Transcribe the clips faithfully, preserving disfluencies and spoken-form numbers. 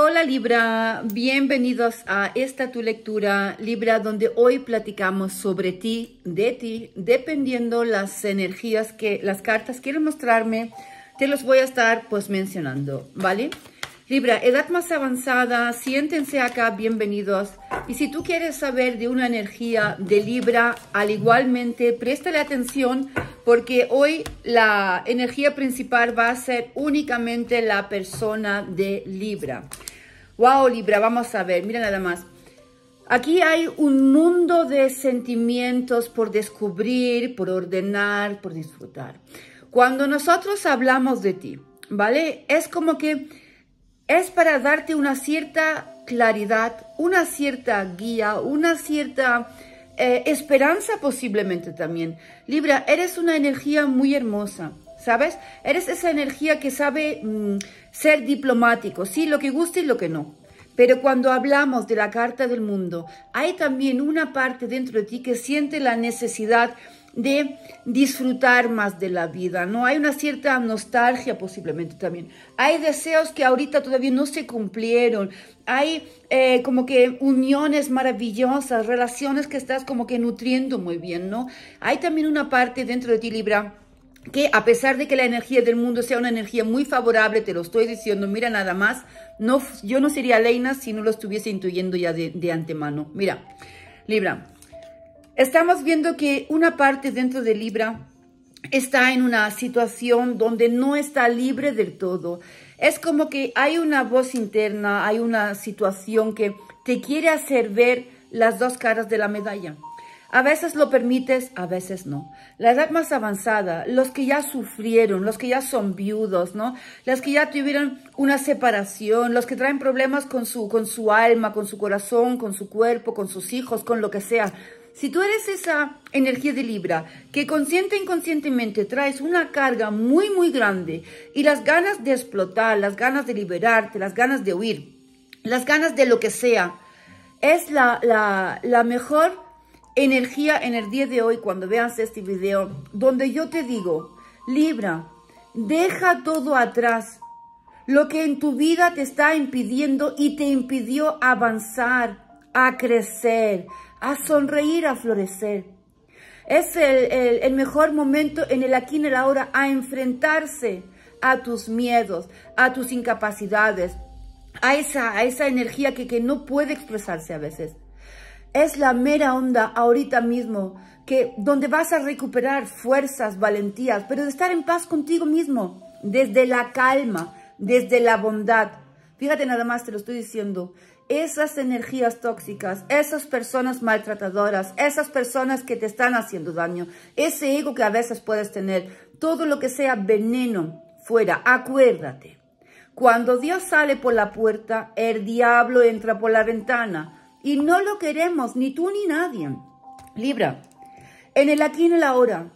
Hola Libra, bienvenidos a esta tu lectura Libra, donde hoy platicamos sobre ti, de ti, dependiendo las energías que las cartas quieren mostrarme, te los voy a estar pues mencionando, ¿vale? Libra, edad más avanzada, siéntense acá, bienvenidos. Y si tú quieres saber de una energía de Libra, al igualmente, préstale atención, porque hoy la energía principal va a ser únicamente la persona de Libra. Wow, Libra, vamos a ver, mira nada más. Aquí hay un mundo de sentimientos por descubrir, por ordenar, por disfrutar. Cuando nosotros hablamos de ti, ¿vale? Es como que es para darte una cierta claridad, una cierta guía, una cierta eh, esperanza posiblemente también. Libra, eres una energía muy hermosa, ¿sabes? Eres esa energía que sabe mmm, ser diplomático, sí, lo que gusta y lo que no. Pero cuando hablamos de la carta del mundo, hay también una parte dentro de ti que siente la necesidad de disfrutar más de la vida, ¿no? Hay una cierta nostalgia posiblemente también. Hay deseos que ahorita todavía no se cumplieron. Hay eh, como que uniones maravillosas, relaciones que estás como que nutriendo muy bien, ¿no? Hay también una parte dentro de ti, Libra, que a pesar de que la energía del mundo sea una energía muy favorable, te lo estoy diciendo, mira nada más, no, yo no sería Leina si no lo estuviese intuyendo ya de, de antemano. Mira, Libra, estamos viendo que una parte dentro de Libra está en una situación donde no está libre del todo. Es como que hay una voz interna, hay una situación que te quiere hacer ver las dos caras de la medalla. A veces lo permites, a veces no. La edad más avanzada, los que ya sufrieron, los que ya son viudos, ¿no? Los que ya tuvieron una separación, los que traen problemas con su, con su alma, con su corazón, con su cuerpo, con sus hijos, con lo que sea. Si tú eres esa energía de Libra que consciente e inconscientemente traes una carga muy, muy grande y las ganas de explotar, las ganas de liberarte, las ganas de huir, las ganas de lo que sea, es la, la, la mejor energía en el día de hoy cuando veas este video, donde yo te digo, Libra, deja todo atrás, lo que en tu vida te está impidiendo y te impidió avanzar, a crecer, a sonreír, a florecer. Es el, el, el mejor momento en el aquí y en el ahora a enfrentarse a tus miedos, a tus incapacidades, a esa, a esa energía que, que no puede expresarse a veces. Es la mera onda ahorita mismo, que donde vas a recuperar fuerzas, valentías, pero de estar en paz contigo mismo, desde la calma, desde la bondad. Fíjate nada más, te lo estoy diciendo, esas energías tóxicas, esas personas maltratadoras, esas personas que te están haciendo daño, ese ego que a veces puedes tener, todo lo que sea veneno fuera, acuérdate. Cuando Dios sale por la puerta, el diablo entra por la ventana. Y no lo queremos, ni tú ni nadie. Libra, en el aquí y en el ahora,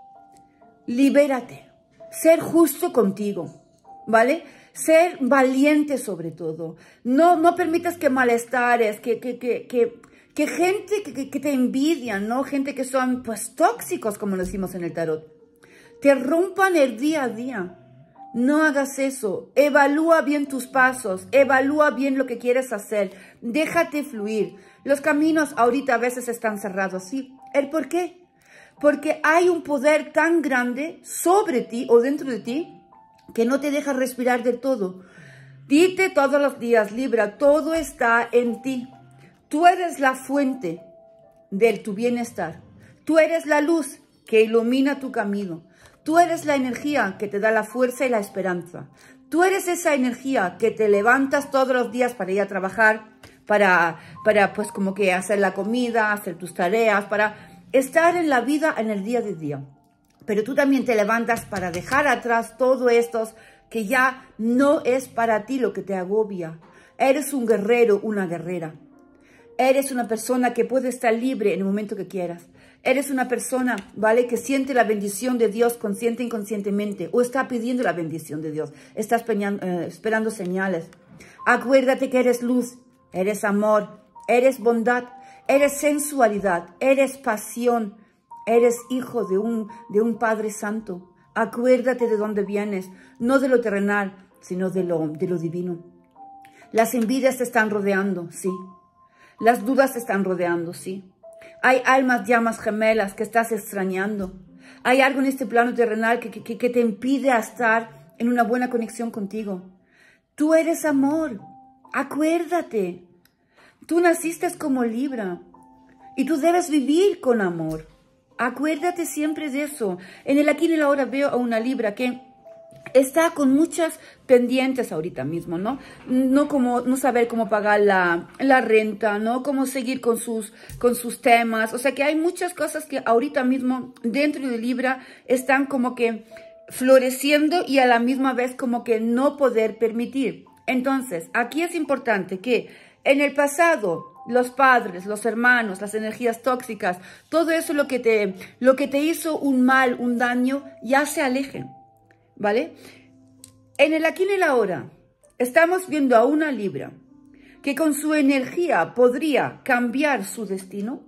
libérate. Ser justo contigo, ¿vale? Ser valiente sobre todo. No, no permitas que malestares, que, que, que, que, que gente que, que te envidian, ¿no? Gente que son, pues, tóxicos, como lo decimos en el tarot, te rompan el día a día. No hagas eso. Evalúa bien tus pasos. Evalúa bien lo que quieres hacer. Déjate fluir. Los caminos ahorita a veces están cerrados, ¿sí? ¿El por qué? Porque hay un poder tan grande sobre ti o dentro de ti que no te deja respirar del todo. Dite todos los días, Libra, todo está en ti. Tú eres la fuente de tu bienestar. Tú eres la luz que ilumina tu camino. Tú eres la energía que te da la fuerza y la esperanza. Tú eres esa energía que te levantas todos los días para ir a trabajar, para, para pues como que hacer la comida, hacer tus tareas, para estar en la vida en el día de día. Pero tú también te levantas para dejar atrás todo esto que ya no es para ti lo que te agobia. Eres un guerrero, una guerrera. Eres una persona que puede estar libre en el momento que quieras. Eres una persona, ¿vale? Que siente la bendición de Dios consciente e inconscientemente. O está pidiendo la bendición de Dios. Estás eh, esperando señales. Acuérdate que eres luz. Eres amor. Eres bondad. Eres sensualidad. Eres pasión. Eres hijo de un, de un Padre Santo. Acuérdate de dónde vienes. No de lo terrenal, sino de lo, de lo divino. Las envidias te están rodeando, sí. Las dudas te están rodeando, sí. Hay almas, llamas gemelas que estás extrañando. Hay algo en este plano terrenal que, que, que te impide a estar en una buena conexión contigo. Tú eres amor. Acuérdate. Tú naciste como Libra. Y tú debes vivir con amor. Acuérdate siempre de eso. En el aquí y el ahora veo a una Libra que está con muchas pendientes ahorita mismo, ¿no? No como, no saber cómo pagar la, la renta, ¿no? Cómo seguir con sus, con sus temas. O sea que hay muchas cosas que ahorita mismo dentro de Libra están como que floreciendo y a la misma vez como que no poder permitir. Entonces, aquí es importante que en el pasado los padres, los hermanos, las energías tóxicas, todo eso lo que te, lo que te hizo un mal, un daño, ya se alejen, ¿vale? En el aquí y el ahora estamos viendo a una Libra que con su energía podría cambiar su destino,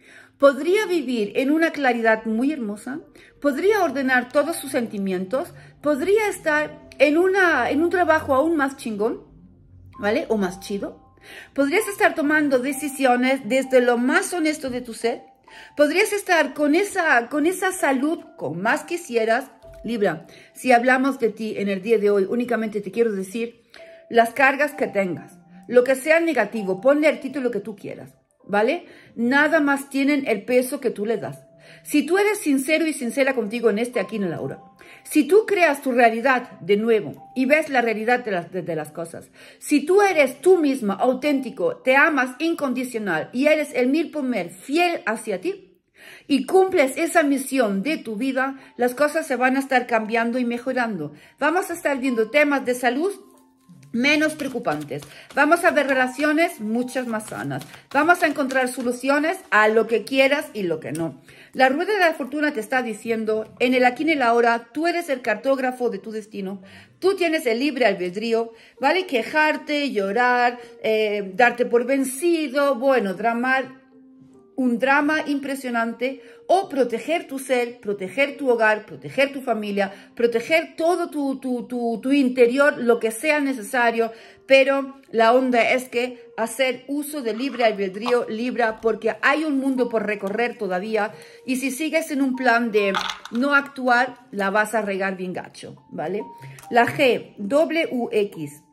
podría vivir en una claridad muy hermosa, podría ordenar todos sus sentimientos, podría estar en, una, en un trabajo aún más chingón, ¿vale? O más chido. Podrías estar tomando decisiones desde lo más honesto de tu ser. Podrías estar con esa, con esa salud, con más quisieras. Libra, si hablamos de ti en el día de hoy, únicamente te quiero decir las cargas que tengas. Lo que sea negativo, ponle el título que tú quieras, ¿vale? Nada más tienen el peso que tú le das. Si tú eres sincero y sincera contigo en este aquí y en el ahora, si tú creas tu realidad de nuevo y ves la realidad de las, de, de las cosas, si tú eres tú misma, auténtico, te amas incondicional y eres el mil por mil fiel hacia ti y cumples esa misión de tu vida, las cosas se van a estar cambiando y mejorando. Vamos a estar viendo temas de salud menos preocupantes. Vamos a ver relaciones muchas más sanas. Vamos a encontrar soluciones a lo que quieras y lo que no. La rueda de la fortuna te está diciendo, en el aquí y en el ahora, tú eres el cartógrafo de tu destino. Tú tienes el libre albedrío, ¿vale? Quejarte, llorar, eh, darte por vencido, bueno, dramar un drama impresionante, o proteger tu ser, proteger tu hogar, proteger tu familia, proteger todo tu, tu, tu, tu interior, lo que sea necesario, pero la onda es que hacer uso de libre albedrío, Libra, porque hay un mundo por recorrer todavía, y si sigues en un plan de no actuar, la vas a regar bien gacho, ¿vale? La G, W, X,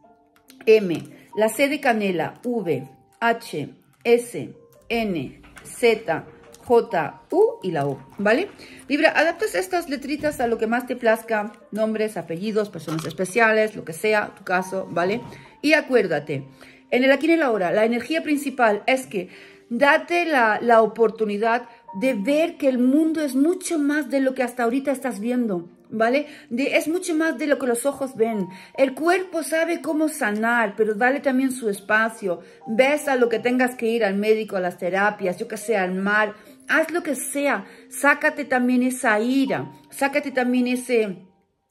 M, la C de canela, V, H, S, N, Z, J, U y la O, ¿vale? Libra, adaptas estas letritas a lo que más te plazca, nombres, apellidos, personas especiales, lo que sea, tu caso, ¿vale? Y acuérdate, en el aquí y en el ahora, la energía principal es que date la, la oportunidad de ver que el mundo es mucho más de lo que hasta ahorita estás viendo, ¿vale? De, es mucho más de lo que los ojos ven. El cuerpo sabe cómo sanar, pero dale también su espacio. Ves a lo que tengas que ir al médico, a las terapias, yo que sé, al mar. Haz lo que sea. Sácate también esa ira. Sácate también ese...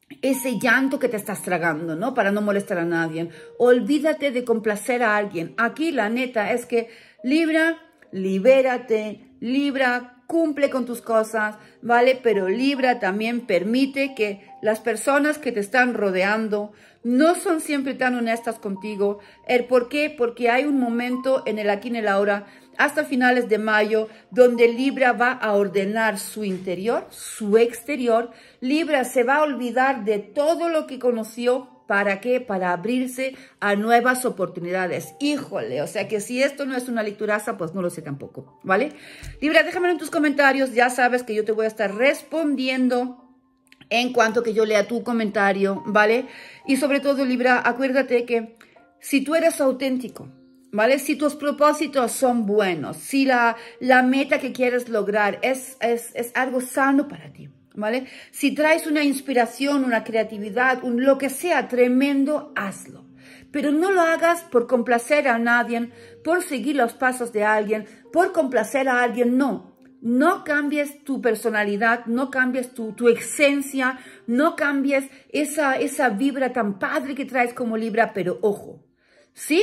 ese llanto que te estás tragando, ¿no? Para no molestar a nadie. Olvídate de complacer a alguien. Aquí la neta es que Libra, libérate, Libra, cumple con tus cosas, ¿vale? Pero Libra también permite que las personas que te están rodeando no son siempre tan honestas contigo. ¿El por qué? Porque hay un momento en el aquí y en el ahora, hasta finales de mayo, donde Libra va a ordenar su interior, su exterior. Libra se va a olvidar de todo lo que conoció. ¿Para qué? Para abrirse a nuevas oportunidades. Híjole, o sea que si esto no es una lecturaza, pues no lo sé tampoco, ¿vale? Libra, déjamelo en tus comentarios. Ya sabes que yo te voy a estar respondiendo en cuanto que yo lea tu comentario, ¿vale? Y sobre todo, Libra, acuérdate que si tú eres auténtico, ¿vale? Si tus propósitos son buenos, si la, la meta que quieres lograr es, es, es algo sano para ti, ¿vale? Si traes una inspiración, una creatividad, un lo que sea tremendo, hazlo. Pero no lo hagas por complacer a nadie, por seguir los pasos de alguien, por complacer a alguien, no. No cambies tu personalidad, no cambies tu, tu esencia, no cambies esa, esa vibra tan padre que traes como Libra, pero ojo, ¿sí?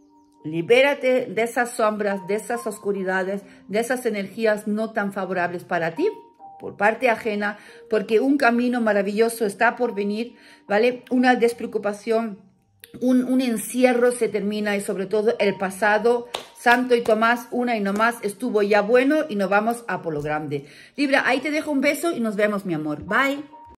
Libérate de esas sombras, de esas oscuridades, de esas energías no tan favorables para ti, por parte ajena, porque un camino maravilloso está por venir, ¿vale? Una despreocupación un, un encierro se termina y sobre todo el pasado. Santo y Tomás, una y no más, estuvo ya bueno y nos vamos a por lo grande. Libra, ahí te dejo un beso y nos vemos, mi amor. Bye.